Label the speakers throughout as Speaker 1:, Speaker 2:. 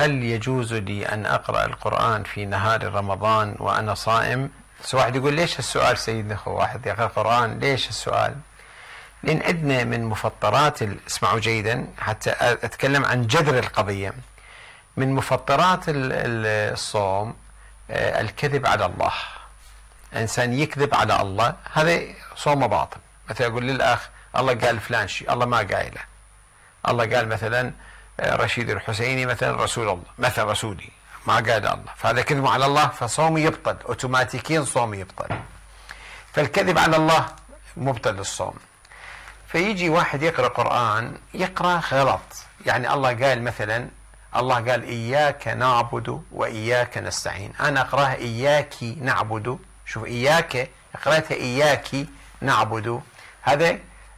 Speaker 1: هل يجوز لي أن أقرأ القرآن في نهار رمضان وأنا صائم؟ واحد يقول ليش السؤال سيدنا أخو واحد يقرأ القرآن؟ ليش السؤال؟ لأن عندنا من مفطرات اسمعوا جيدا حتى أتكلم عن جذر القضية. من مفطرات الصوم الكذب على الله. إنسان يكذب على الله هذا صوم باطل. مثلا يقول للأخ الله قال فلان شيء الله ما قايله. الله قال مثلا رشيد الحسيني مثلا رسول الله مثلا رسولي ما قال الله، فهذا كذب على الله فصومي يبطل اوتوماتيكيا، صومي يبطل. فالكذب على الله مبطل للصوم. فيجي واحد يقرأ قرآن يقرأ غلط، يعني الله قال مثلا الله قال إياك نعبد وإياك نستعين، أنا أقرأها إياك نعبد، شوف إياك قرأتها إياك نعبد، هذا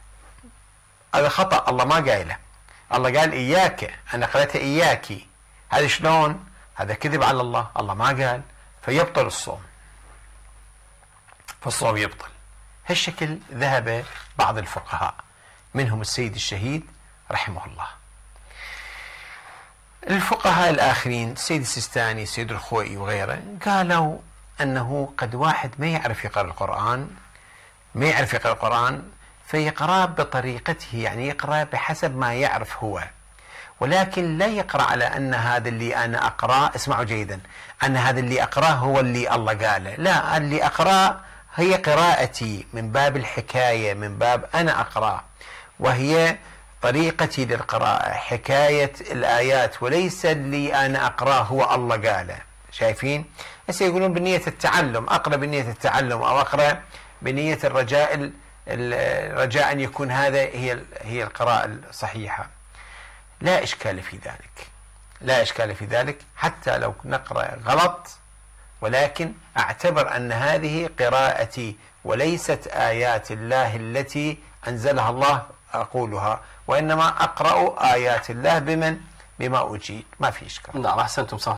Speaker 1: خطأ الله ما قايله. الله قال إياك، أنا قرأتها إياك، هذا شلون؟ هذا كذب على الله، الله ما قال، فيبطل الصوم، فالصوم يبطل. هالشكل ذهب بعض الفقهاء منهم السيد الشهيد رحمه الله. الفقهاء الآخرين السيد السيستاني السيد الخوئي وغيره قالوا أنه قد واحد ما يعرف يقرأ القرآن فيقرأ بطريقته، يعني يقرأ بحسب ما يعرف هو، ولكن لا يقرأ على أن هذا اللي أنا أقرأ، اسمعوا جيدا، أن هذا اللي أقرأ هو اللي الله قاله، لا، اللي أقرأ هي قراءتي من باب الحكاية، من باب أنا أقرأ، وهي طريقتي للقراءة حكاية الآيات، وليس اللي أنا أقرأ هو الله قاله. شايفين؟ هسه يقولون بنية التعلم، أقرأ بنية التعلم أو أقرأ بنية الرجاء أن يكون هذا هي القراءة الصحيحة. لا إشكال في ذلك، لا إشكال في ذلك حتى لو نقرأ غلط، ولكن أعتبر أن هذه قراءتي وليست آيات الله التي أنزلها الله أقولها، وإنما أقرأ آيات الله بما أجيد، ما في إشكال.
Speaker 2: نعم، أحسنتم صح.